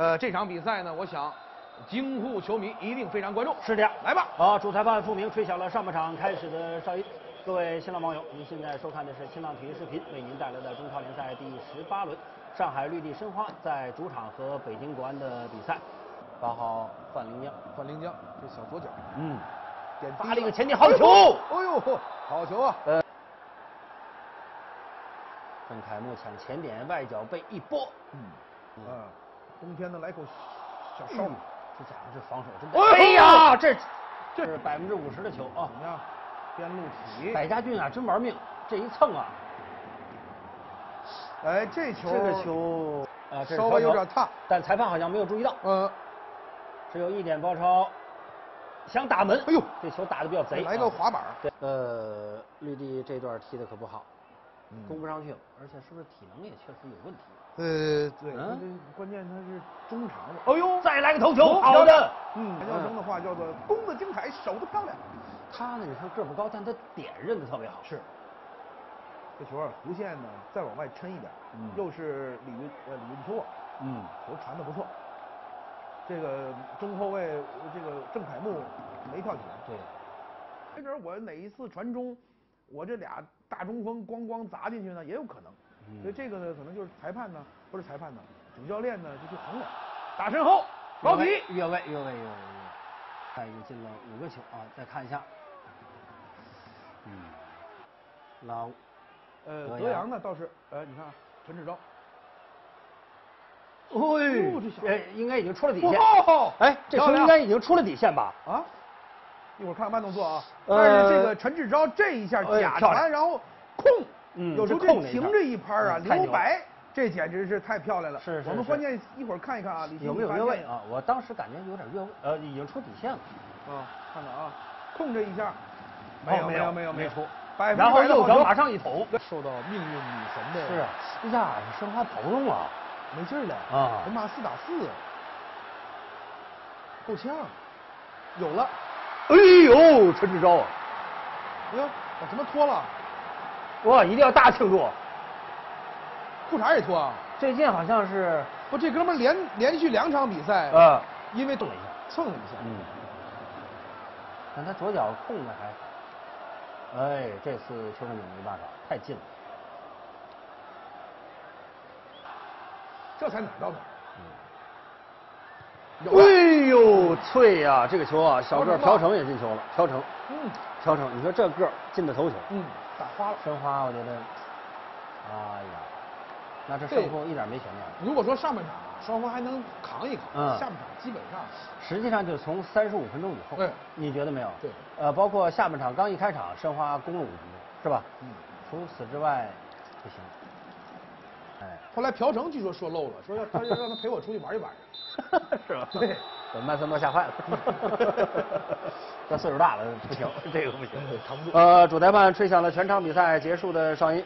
这场比赛呢，我想京沪球迷一定非常关注。 是的， 来吧。 好，主裁判傅明吹响了上半场开始的哨音。各位新浪网友，您现在收看的是新浪体育视频为您带来的中超联赛第18轮，上海绿地申花在主场和北京国安的比赛。8号范凌江， 这小左脚， 发了一个前进好球， 哎呦，好球啊！ 郑凯木抢前点，外脚被一拨， 冬天的来口小烧， 这家伙这防守真的，哎呀，这是50%的球啊！ 怎么样？边路体， 百家俊啊，真玩命，这一蹭啊！ 哎，这个球稍微有点踏， 但裁判好像没有注意到。只有1点包抄，想打门。 哎呦， 这球打得比较贼， 来个滑板。 对，绿地这段踢得可不好，攻不上去了，而且是不是体能也确实有问题？ 对，关键他是中场。哎呦， 再来个头球，好的。 韩教生的话叫做攻得精彩，守得漂亮。 他呢，你看个不高，但他点认得特别好。 是。这球弧线呢再往外抻一点，又是李云秋，球传得不错。这个中后卫这个郑凯木没跳起来。 对。 没准我哪一次传中，我这俩大中锋咣砸进去呢，也有可能。所以这个呢，可能就是裁判呢，不是裁判呢，主教练呢就去衡量。打身后，高体越位。他已经进了5个球啊！再看一下，老德阳呢倒是你看陈志钊， 应该已经出了底线。哎，这球应该已经出了底线吧？ 啊，一会儿看慢动作啊。但是这个陈志钊这一下假传，然后控，有时候这停这一拍啊，留白，这简直是太漂亮了。 是。 我们关键一会儿看一看啊， 有没有越位啊？我当时感觉有点越位，已经出底线了。 看看啊，控这一下，没出。 然后右脚马上一捅， 受到命运女神的。 是啊，哎呀，申花跑不动了， 没劲了啊！ 人马4打4，够呛，有了。 哎呦，陈志钊啊！ 哎呦，把什么脱了？ 哇，一定要大庆祝！ 裤衩也脱啊？ 最近好像是不，这哥们连续2场比赛因为蹭了一下，但他左脚控的还好。哎，这次邱正景没办法，太近了。 这才哪到哪。 哎呦，脆呀！这个球啊，小个朴成也进球了。朴成，你说这个进的头球， 打花了。 申花，我觉得，哎呀，那这胜负一点没悬念。 如果说上半场双方还能扛一扛，下半场基本上， 实际上就从35分钟以后，你觉得没有？ 对， 包括下半场刚一开场，申花攻了5分钟，是吧？除此之外，不行。哎， 后来朴成据说漏了，说他让他陪我出去玩一玩， 是吧？ 对， 把曼森都吓坏了。这岁数大了不行，这个不行， 扛不住。 主裁判吹响了全场比赛结束的哨音。